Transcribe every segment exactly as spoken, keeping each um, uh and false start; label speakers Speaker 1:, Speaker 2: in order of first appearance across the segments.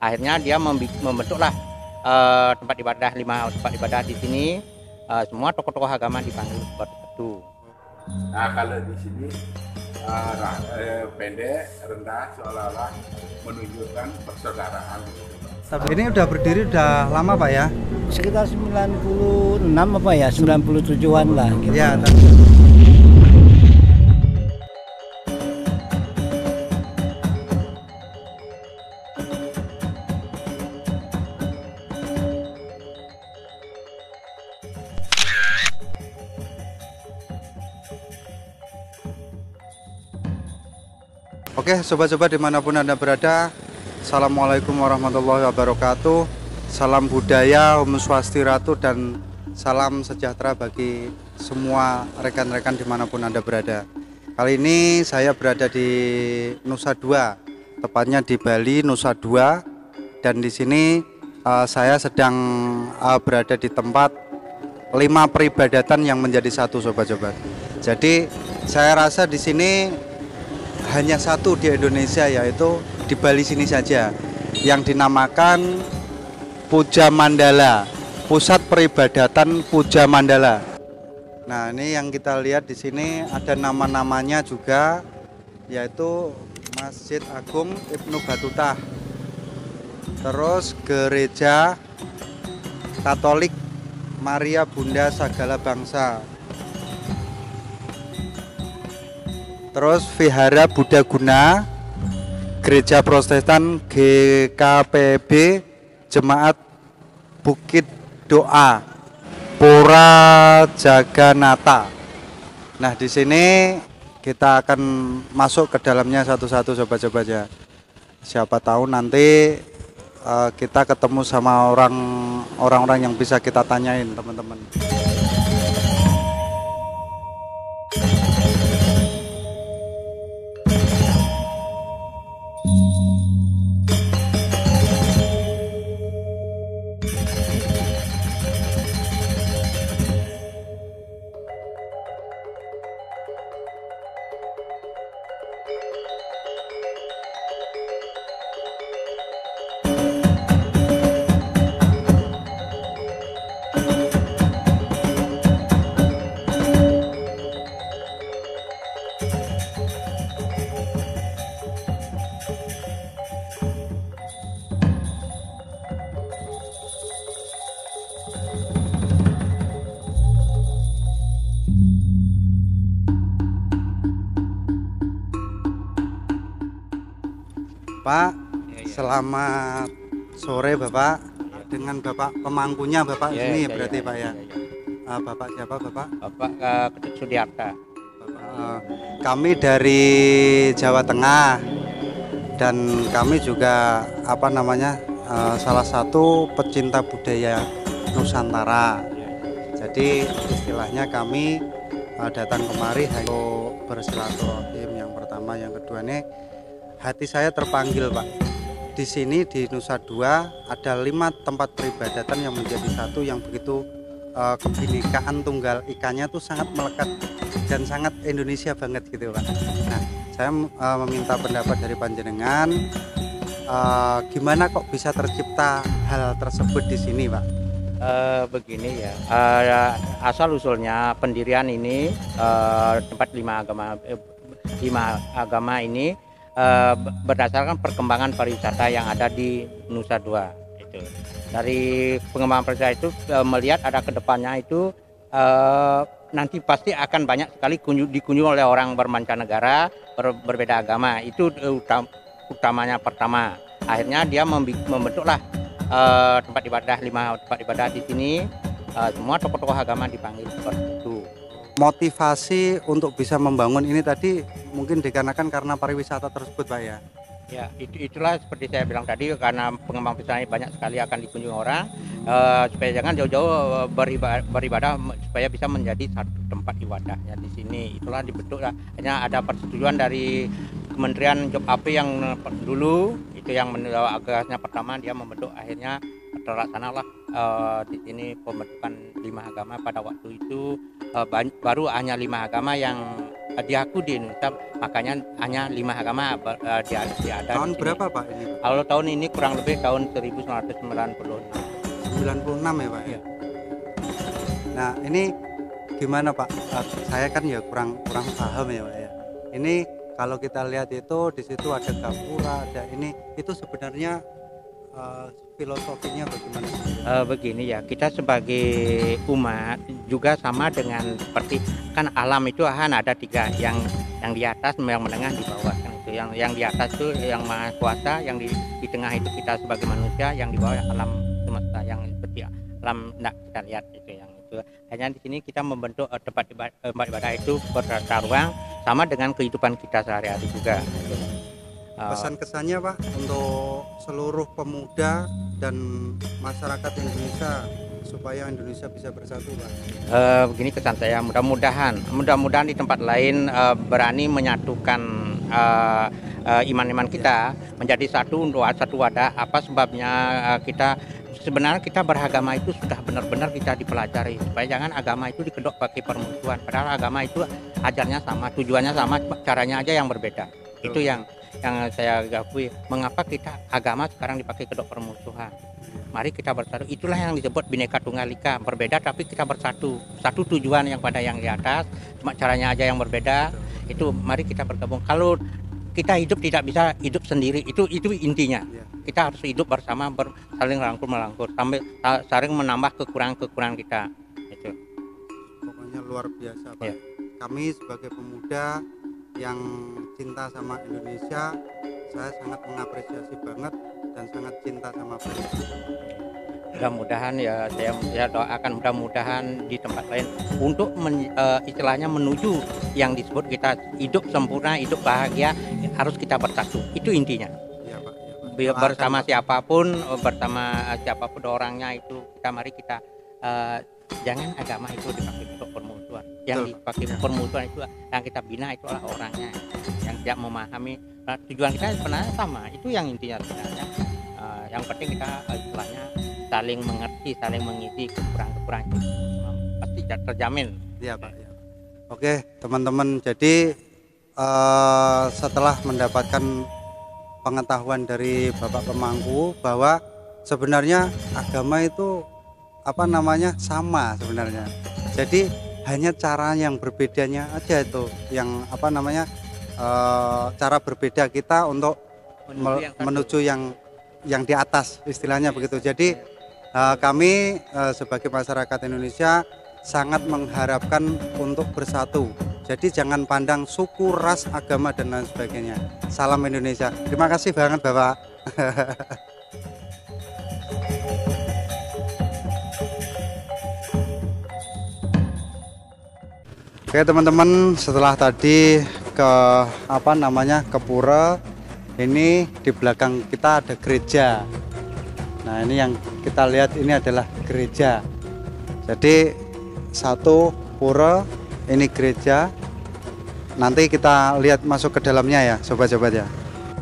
Speaker 1: Akhirnya dia membentuklah uh, tempat ibadah lima tempat ibadah di sini. Uh, semua tokoh-tokoh agama dipanggil seperti itu.
Speaker 2: Nah, kalau di sini uh, eh, pendek, rendah, seolah-olah menunjukkan persaudaraan.
Speaker 3: Tapi ini udah berdiri udah lama Pak ya?
Speaker 4: Sekitar sembilan puluh enam apa ya, sembilan puluh tujuan lah gitu.
Speaker 3: Ya, Oke, sobat-sobat dimanapun Anda berada, Assalamualaikum warahmatullahi wabarakatuh. Salam budaya, Om Swastiastu, dan salam sejahtera bagi semua rekan-rekan dimanapun Anda berada. Kali ini saya berada di Nusa Dua, tepatnya di Bali, Nusa Dua. Dan di sini uh, saya sedang uh, berada di tempat lima peribadatan yang menjadi satu, sobat-sobat. Jadi saya rasa di sini hanya satu di Indonesia, yaitu di Bali sini saja, yang dinamakan Puja Mandala, pusat peribadatan Puja Mandala. Nah, ini yang kita lihat di sini ada nama-namanya juga, yaitu Masjid Agung Ibnu Battuta, terus Gereja Katolik Maria Bunda Sagala Bangsa, terus Vihara Buddha Guna, Gereja Protestan G K P B Jemaat Bukit Doa, Pura Jagannatha. Nah, di sini kita akan masuk ke dalamnya satu-satu, sobat-sobat ya. Siapa tahu nanti uh, kita ketemu sama orang orang-orang yang bisa kita tanyain, teman-teman. Pak,
Speaker 1: ya, ya.
Speaker 3: Selamat sore Bapak. Dengan Bapak pemangkunya Bapak
Speaker 1: Ya,
Speaker 3: ini
Speaker 1: ya,
Speaker 3: berarti
Speaker 1: ya,
Speaker 3: Pak ya.
Speaker 1: ya, ya.
Speaker 3: Uh, Bapak siapa Bapak?
Speaker 1: Bapak uh, Ketut Sudiarta.
Speaker 3: Uh, kami dari Jawa Tengah, dan kami juga apa namanya uh, salah satu pecinta budaya Nusantara. Jadi istilahnya kami uh, datang kemari untuk bersilaturahim. Yang pertama, yang kedua nih, hati saya terpanggil Pak. Di sini di Nusa Dua ada lima tempat peribadatan yang menjadi satu, yang begitu uh, kebinekaan tunggal ikannya tuh sangat melekat dan sangat Indonesia banget gitu Pak. Nah, saya uh, meminta pendapat dari panjenengan, uh, gimana kok bisa tercipta hal tersebut di sini Pak?
Speaker 1: Uh, begini ya, uh, asal usulnya pendirian ini uh, tempat lima agama eh, lima agama ini Uh, berdasarkan perkembangan pariwisata yang ada di Nusa Dua. Itu dari pengembangan pariwisata itu uh, melihat ada kedepannya itu uh, nanti pasti akan banyak sekali kunjung, dikunjungi oleh orang bermancanegara ber, berbeda agama. Itu uh, utam, utamanya pertama. Akhirnya dia membentuklah uh, tempat ibadah lima tempat ibadah di sini. Uh, semua tokoh-tokoh agama dipanggil seperti itu.
Speaker 3: Motivasi untuk bisa membangun ini tadi mungkin dikarenakan karena pariwisata tersebut Pak ya?
Speaker 1: Ya, itu, itulah seperti saya bilang tadi, karena pengembang pariwisata banyak sekali akan dikunjungi orang, uh, supaya jangan jauh-jauh beribadah, beribadah supaya bisa menjadi satu tempat ibadahnya di sini. Itulah dibentuk, hanya ada persetujuan dari Kementerian Job A P yang dulu, itu yang agasnya pertama dia membentuk, akhirnya terlaksanalah uh, di sini pembentukan lima agama pada waktu itu. Uh, baru hanya lima agama yang diaku di Indonesia, makanya hanya lima agama uh, di, di ada.
Speaker 3: Tahun
Speaker 1: di sini.
Speaker 3: berapa Pak ini?
Speaker 1: Kalau tahun ini kurang lebih tahun seribu sembilan ratus sembilan puluh enam.
Speaker 3: sembilan puluh enam ya Pak?
Speaker 1: Iya.
Speaker 3: Nah ini gimana Pak? Uh, saya kan ya kurang kurang paham ya Pak ya. Ini kalau kita lihat itu di situ ada gapura, ada ini, itu sebenarnya uh, filosofinya bagaimana?
Speaker 1: Uh, begini ya, kita sebagai umat juga sama dengan seperti kan alam itu kan ada tiga, yang yang di atas, yang menengah, di bawah kan itu. Yang yang di atas itu yang maha kuasa, yang di, di tengah itu kita sebagai manusia, yang di bawah alam semesta yang seperti alam tidak kita lihat itu yang itu. Hanya di sini kita membentuk uh, tempat ibadah, tempat ibadah itu bertata ruang sama dengan kehidupan kita sehari-hari juga. Gitu.
Speaker 3: Pesan kesannya Pak untuk seluruh pemuda dan masyarakat Indonesia supaya Indonesia bisa bersatu Pak.
Speaker 1: Uh, begini kesan saya, mudah-mudahan mudah-mudahan di tempat lain uh, berani menyatukan uh, uh, iman-iman kita menjadi satu untuk satu wadah. Apa sebabnya uh, kita sebenarnya kita beragama itu sudah benar-benar kita dipelajari supaya jangan agama itu dikedok pakai permusuhan. Padahal agama itu ajarnya sama, tujuannya sama, caranya aja yang berbeda. Betul. Itu yang yang saya akui, mengapa kita agama sekarang dipakai kedok permusuhan. Mari kita bersatu, itulah yang disebut Bhinneka Tunggal Ika, berbeda tapi kita bersatu, satu tujuan yang pada yang di atas, cuma caranya aja yang berbeda. Itu mari kita bergabung. Kalau kita hidup tidak bisa hidup sendiri, itu itu intinya. Kita harus hidup bersama, ber, saling rangkul melangkul, sambil saling menambah kekurangan-kekurangan kita. Itu.
Speaker 3: Pokoknya luar biasa Pak.
Speaker 1: Ya.
Speaker 3: Kami sebagai pemuda yang cinta sama Indonesia, saya sangat mengapresiasi banget dan sangat cinta sama beliau.
Speaker 1: Mudah-mudahan ya saya, saya doakan mudah-mudahan di tempat lain untuk men, uh, istilahnya menuju yang disebut kita hidup sempurna, hidup bahagia, harus kita bersatu. Itu intinya.
Speaker 3: Ya, Pak, ya, Pak.
Speaker 1: Bersama siapapun, bersama siapapun orangnya itu kita mari kita uh, jangan agama itu dipakai untuk permusuhan. Yang dipakai permusuhan itu yang kita bina itu adalah orangnya yang tidak memahami. Nah, tujuan kita sebenarnya sama, itu yang intinya sebenarnya. Uh, yang penting kita uh, istilahnya saling mengerti, saling mengisi kekurangan-kekurangan itu pasti terjamin.
Speaker 3: Iya Pak. Ya. Oke teman-teman, jadi uh, setelah mendapatkan pengetahuan dari Bapak Pemangku bahwa sebenarnya agama itu apa namanya sama sebenarnya. Jadi hanya cara yang berbedanya aja itu yang apa namanya uh, cara berbeda kita untuk menuju yang, menuju yang yang di atas istilahnya begitu. Jadi uh, kami uh, sebagai masyarakat Indonesia sangat mengharapkan untuk bersatu. Jadi jangan pandang suku, ras, agama dan lain sebagainya. Salam Indonesia. Terima kasih banget Bapak. Oke teman-teman, setelah tadi ke apa namanya ke pura, ini di belakang kita ada gereja. Nah ini yang kita lihat ini adalah gereja. Jadi satu pura, ini gereja. Nanti kita lihat masuk ke dalamnya ya sobat-sobat ya.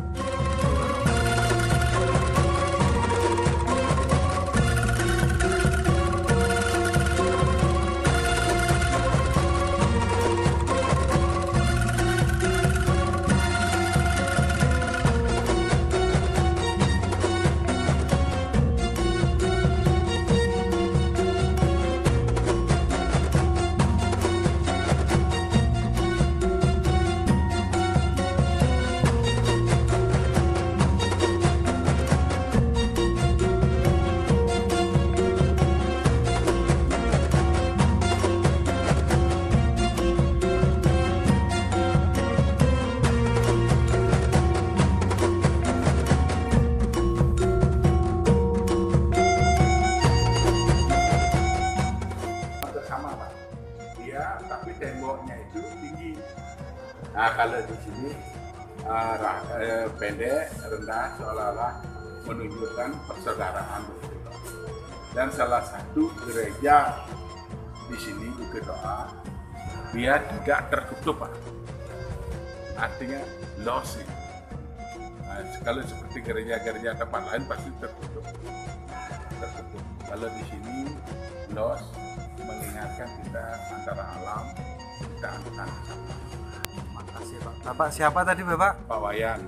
Speaker 2: Tapi temboknya itu tinggi. Nah kalau di sini uh, uh, pendek, rendah, seolah-olah menunjukkan persaudaraan. Dan salah satu gereja di sini juga doa, biar tidak tertutup, Pak. Artinya lost. Nah, kalau seperti gereja-gereja tempat lain pasti tertutup. Tertutup. Kalau di sini lost, mengingatkan kita antara alam, kita anak-anak sama.
Speaker 3: Makasih Pak. Bapak siapa tadi Bapak?
Speaker 2: Pak Wayan.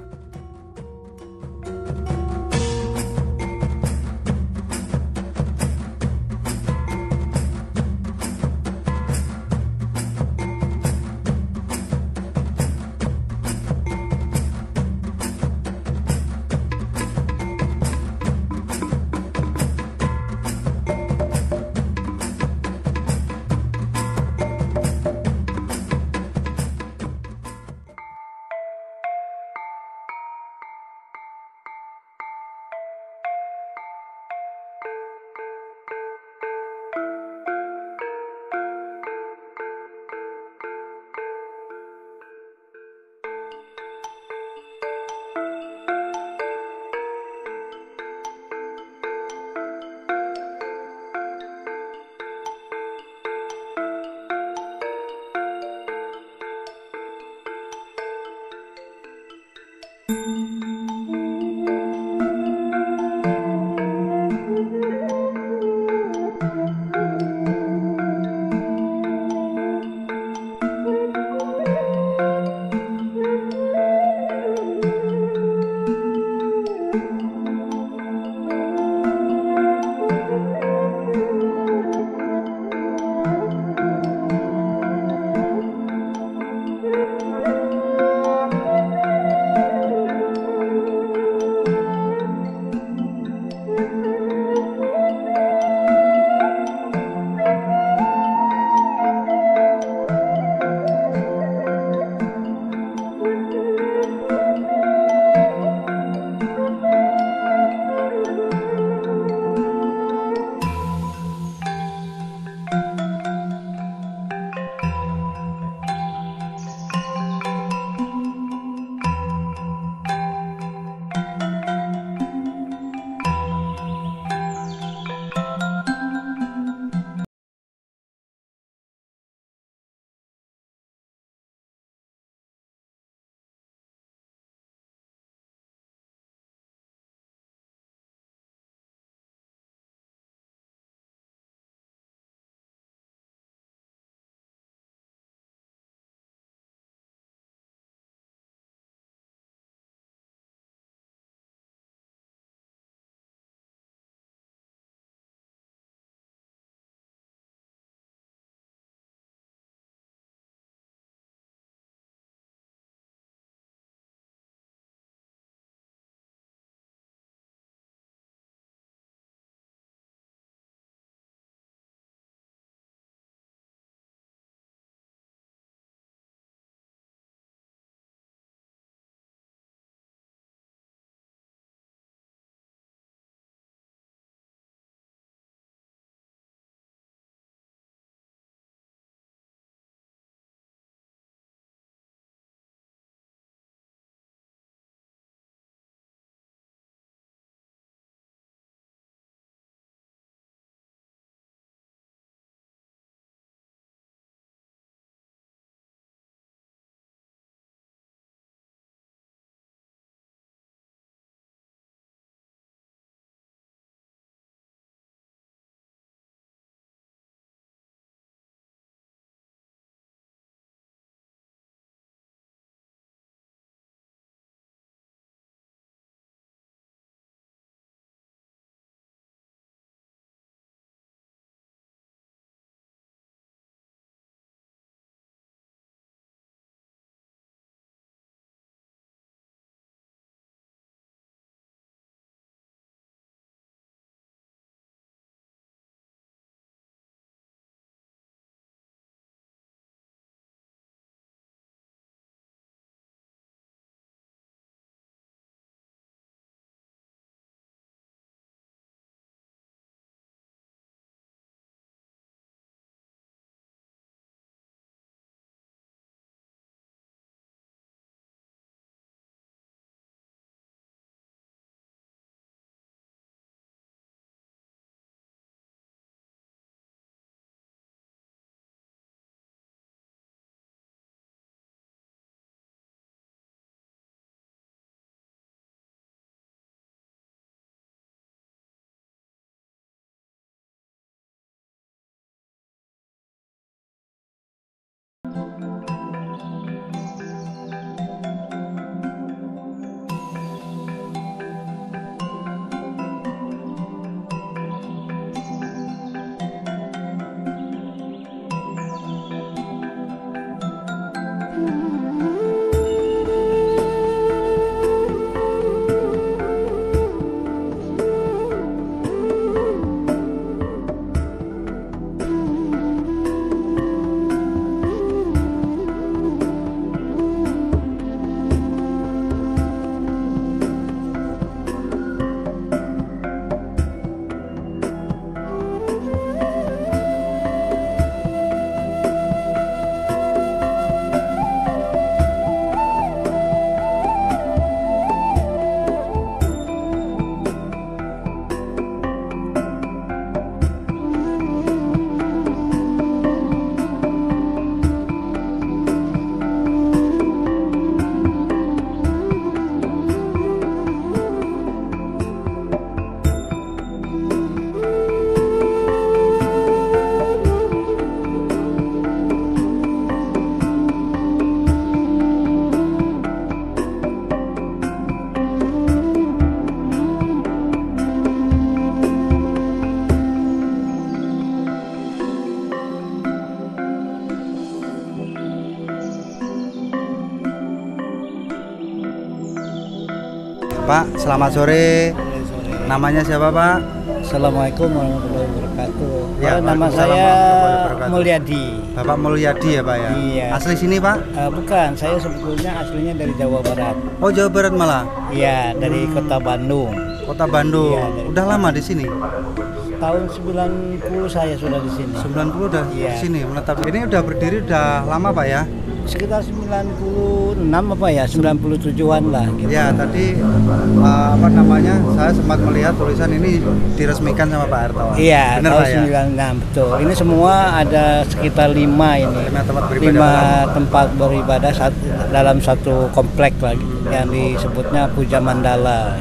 Speaker 3: Pak, selamat sore. Namanya siapa, Pak?
Speaker 4: Assalamualaikum warahmatullahi wabarakatuh.
Speaker 3: Ya,
Speaker 4: Oh, nama
Speaker 3: Waalaikumsalam
Speaker 4: saya
Speaker 3: warahmatullahi wabarakatuh.
Speaker 4: Mulyadi.
Speaker 3: Bapak Mulyadi ya, Pak ya?
Speaker 4: Iya.
Speaker 3: Asli sini, Pak?
Speaker 4: Eh, bukan, saya sebetulnya aslinya dari Jawa Barat.
Speaker 3: Oh, Jawa Barat malah.
Speaker 4: Iya, dari kota Bandung.
Speaker 3: Kota Bandung.
Speaker 4: Iya, dari-
Speaker 3: Udah lama di sini?
Speaker 4: Tahun sembilan puluh saya sudah di sini.
Speaker 3: sembilan puluh udah
Speaker 4: Iya.
Speaker 3: di sini menetap. Ini udah berdiri udah lama, Pak ya?
Speaker 4: Sekitar sembilan puluh enam apa ya, sembilan puluh tujuan lah gitu.
Speaker 3: Ya, tadi uh, apa namanya? Saya sempat melihat tulisan ini diresmikan sama Pak Hartawan.
Speaker 4: Iya,
Speaker 3: Benar,
Speaker 4: tahun
Speaker 3: Pak ya?
Speaker 4: sembilan puluh enam betul. Ini semua ada sekitar lima ini.
Speaker 3: Lima tempat beribadah
Speaker 4: Lima
Speaker 3: dalam-
Speaker 4: tempat beribadah sat- dalam satu komplek lagi yang disebutnya Puja Mandala.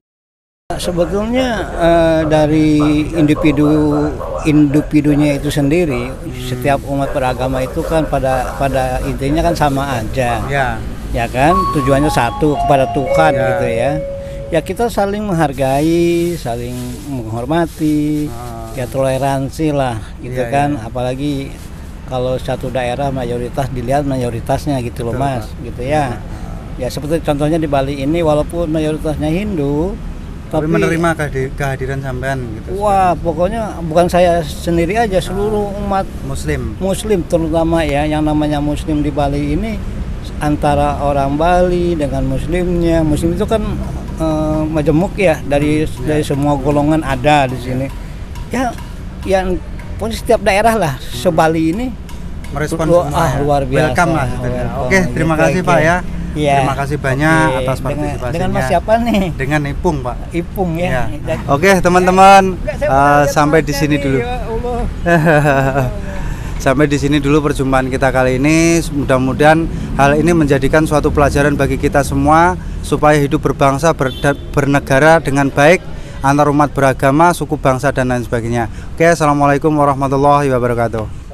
Speaker 4: Sebetulnya eh, dari individu individunya itu sendiri, setiap umat beragama itu kan pada pada intinya kan sama aja.
Speaker 3: Ya.
Speaker 4: Ya kan, tujuannya satu, kepada Tuhan
Speaker 3: Ya.
Speaker 4: gitu ya. Ya kita saling menghargai, saling menghormati,
Speaker 3: Ah.
Speaker 4: ya toleransi lah gitu
Speaker 3: Ya,
Speaker 4: kan.
Speaker 3: ya.
Speaker 4: Apalagi kalau satu daerah mayoritas dilihat mayoritasnya gitu loh
Speaker 3: Betul,
Speaker 4: Mas,
Speaker 3: Pak.
Speaker 4: gitu ya. Ya seperti contohnya di Bali ini, walaupun mayoritasnya Hindu,
Speaker 3: Tapi,
Speaker 4: tapi
Speaker 3: menerima kehadi- kehadiran sampean gitu.
Speaker 4: wah pokoknya bukan saya sendiri aja, seluruh umat
Speaker 3: Muslim.
Speaker 4: Muslim terutama ya, yang namanya Muslim di Bali ini antara orang Bali dengan Muslimnya. Muslim itu kan eh, majemuk ya, dari dari semua golongan ada di sini. Ya, yang pokoknya setiap daerah lah se-Bali ini
Speaker 3: Merespon
Speaker 4: lu-
Speaker 3: semua
Speaker 4: ah,
Speaker 3: ya.
Speaker 4: luar biasa.
Speaker 3: Welcome lah gitu ya.
Speaker 4: Welcome.
Speaker 3: Oke, terima
Speaker 4: Gitu
Speaker 3: kasih
Speaker 4: aja.
Speaker 3: Pak ya.
Speaker 4: Iya.
Speaker 3: Terima kasih banyak
Speaker 4: Oke,
Speaker 3: atas
Speaker 4: dengan-
Speaker 3: partisipasinya.
Speaker 4: Dengan Mas siapa nih?
Speaker 3: Dengan Ipung, Pak.
Speaker 4: Ipung ya.
Speaker 3: Ya.
Speaker 4: Dan-
Speaker 3: Oke, teman-teman,
Speaker 4: Enggak, saya
Speaker 3: eh,
Speaker 4: mau lihat
Speaker 3: sampai
Speaker 4: Mas
Speaker 3: di sini
Speaker 4: Jadi,
Speaker 3: dulu.
Speaker 4: ya Allah.
Speaker 3: Sampai di sini dulu perjumpaan kita kali ini. Mudah-mudahan hal ini menjadikan suatu pelajaran bagi kita semua supaya hidup berbangsa, berda- bernegara dengan baik antar umat beragama, suku bangsa dan lain sebagainya. Oke, assalamualaikum warahmatullahi wabarakatuh.